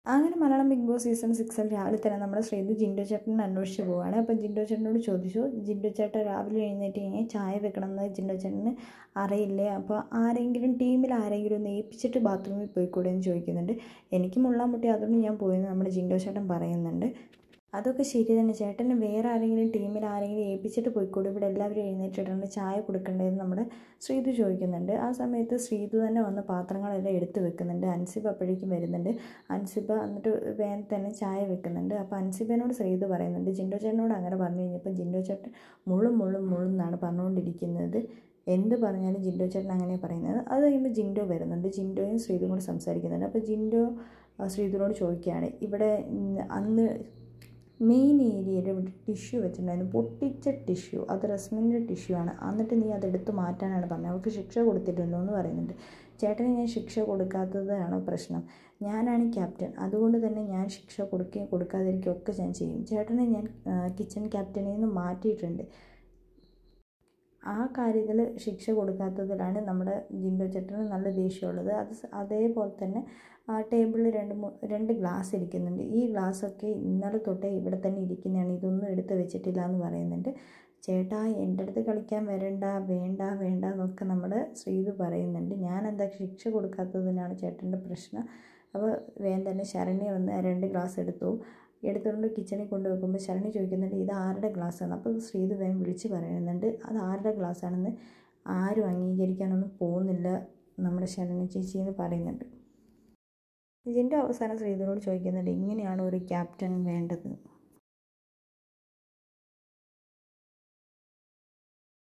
അങ്ങനെ Malayalam big boss season 6 രാവിലെ തന്നെ നമ്മുടെ ശ്രീതു ജിൻഡോ ചേട്ടനെ അന്വേഷിച്ച് പോവുകയാണ്. അപ്പോൾ ജിൻഡോ ചേട്ടനോട് ചോദിച്ചു, ജിൻഡോ ചേട്ടൻ രാവിലെ എഴുന്നേറ്റ് കഴിഞ്ഞാൽ ചായ വെക്കണമെന്ന് ജിൻഡോ ചേട്ടന് അറിയില്ലേ, അപ്പോൾ ടീമിൽ ആരെങ്കിലും ഒന്ന് ഏൽപ്പിച്ചിട്ട് ബാത്റൂമിൽ പോയിക്കൂടെ എന്ന് ചോദിക്കുന്നുണ്ട്. എനിക്ക് മുള്ളാൻ മുട്ടി അതുകൊണ്ട് ഞാൻ പോയെന്ന് നമ്മുടെ ജിൻഡോ ചേട്ടൻ പറയുന്നുണ്ട്. അതൊക്കെ ശരി തന്നെ ചേട്ടന്, വേറെ ടീമിൽ ആരെങ്കിലും ഏൽപ്പിച്ചിട്ട് പോയിക്കൂടെ, ഇവിടെ എല്ലാവരും എഴുന്നേറ്റിട്ടുണ്ട്, ചായ കൊടുക്കേണ്ടതെന്ന് നമ്മുടെ ശ്രീതു ചോദിക്കുന്നുണ്ട്. ആ സമയത്ത് ശ്രീതു തന്നെ വന്ന് പാത്രങ്ങളെല്ലാം എടുത്ത് വെക്കുന്നുണ്ട്. അൻസിബ അപ്പോഴേക്കും വരുന്നുണ്ട്. അൻസിബ എന്നിട്ട് വേഗം തന്നെ ചായ വെക്കുന്നുണ്ട്. അപ്പോൾ അൻസിബനോട് ശ്രീതു പറയുന്നുണ്ട്, ജിൻഡോ ചേട്ടനോട് അങ്ങനെ പറഞ്ഞു കഴിഞ്ഞപ്പോൾ ജിൻഡോ ചേട്ടൻ മുള്ളും എന്നാണ് പറഞ്ഞുകൊണ്ടിരിക്കുന്നത്. എന്ത് പറഞ്ഞാലും ജിൻഡോ ചേട്ടൻ അങ്ങനെ പറയുന്നത്. അത് കഴിയുമ്പോൾ ജിൻഡോ വരുന്നുണ്ട്. ജിൻഡോയും ശ്രീതുവും കൂടെ സംസാരിക്കുന്നുണ്ട്. അപ്പോൾ ജിൻഡോ ശ്രീതുവിനോട് ചോദിക്കുകയാണ്, ഇവിടെ അന്ന് മെയിൻ ഏരിയയിൽ ഇവിടെ ടിഷ്യൂ വെച്ചിട്ടുണ്ടായിരുന്നു, പൊട്ടിച്ച ടിഷ്യൂ, അത് റസ്മിൻ്റെ ടിഷ്യൂ ആണ്, എന്നിട്ട് നീ അതെടുത്ത് മാറ്റാനാണ് പറഞ്ഞത്, അവർക്ക് ശിക്ഷ കൊടുത്തിട്ടുണ്ടോ എന്ന് പറയുന്നുണ്ട്. ചേട്ടന് ഞാൻ ശിക്ഷ കൊടുക്കാത്തതാണോ പ്രശ്നം, ഞാനാണ് ക്യാപ്റ്റൻ, അതുകൊണ്ട് തന്നെ ഞാൻ ശിക്ഷ കൊടുക്കുകയും കൊടുക്കാതിരിക്കുകയും ഒക്കെ ഞാൻ ചെയ്യും. ചേട്ടനെ ഞാൻ കിച്ചൺ ക്യാപ്റ്റനിൽ നിന്ന് മാറ്റിയിട്ടുണ്ട്, ആ കാര്യത്തിൽ ശിക്ഷ കൊടുക്കാത്തതിലാണ് നമ്മുടെ ജിൻഡോ ചേട്ടന് നല്ല ദേഷ്യമുള്ളത്. അതേപോലെ തന്നെ ടേബിളിൽ രണ്ട് ഗ്ലാസ് ഇരിക്കുന്നുണ്ട്. ഈ ഗ്ലാസ്സൊക്കെ ഇന്നലെ തൊട്ടേ ഇവിടെ തന്നെ ഇരിക്കുന്നതാണ്, ഇതൊന്നും എടുത്ത് വെച്ചിട്ടില്ല എന്ന് പറയുന്നുണ്ട്. ചേട്ടാ എൻ്റെ അടുത്ത് കളിക്കാൻ വരണ്ട, വേണ്ട എന്നൊക്കെ നമ്മുടെ ശ്രീതു പറയുന്നുണ്ട്. ഞാൻ എന്താ ശിക്ഷ കൊടുക്കാത്തതിനാണ് ചേട്ടൻ്റെ പ്രശ്നം. അപ്പോൾ വേഗം തന്നെ ശരണ്യ വന്ന് 2 ഗ്ലാസ് എടുത്തുകൊണ്ട് കിച്ചണിൽ കൊണ്ടുവെക്കുമ്പോൾ ശരണ്യ ചോദിക്കുന്നുണ്ട്, ഇത് ആരുടെ ഗ്ലാസ്സാണ്. അപ്പോൾ ശ്രീതു വേഗം വിളിച്ച് പറയുന്നുണ്ട്, അത് ആരുടെ ഗ്ലാസ്സാണെന്ന് ആരും അംഗീകരിക്കാനൊന്നും പോകുന്നില്ല നമ്മുടെ ശരണ്യ ചേച്ചി എന്ന് പറയുന്നുണ്ട്. ജിൻഡോ അവസാനം ശ്രീധുവിനോട് ചോദിക്കുന്നുണ്ട്, ഇങ്ങനെയാണ് ഒരു ക്യാപ്റ്റൻ വേണ്ടത്.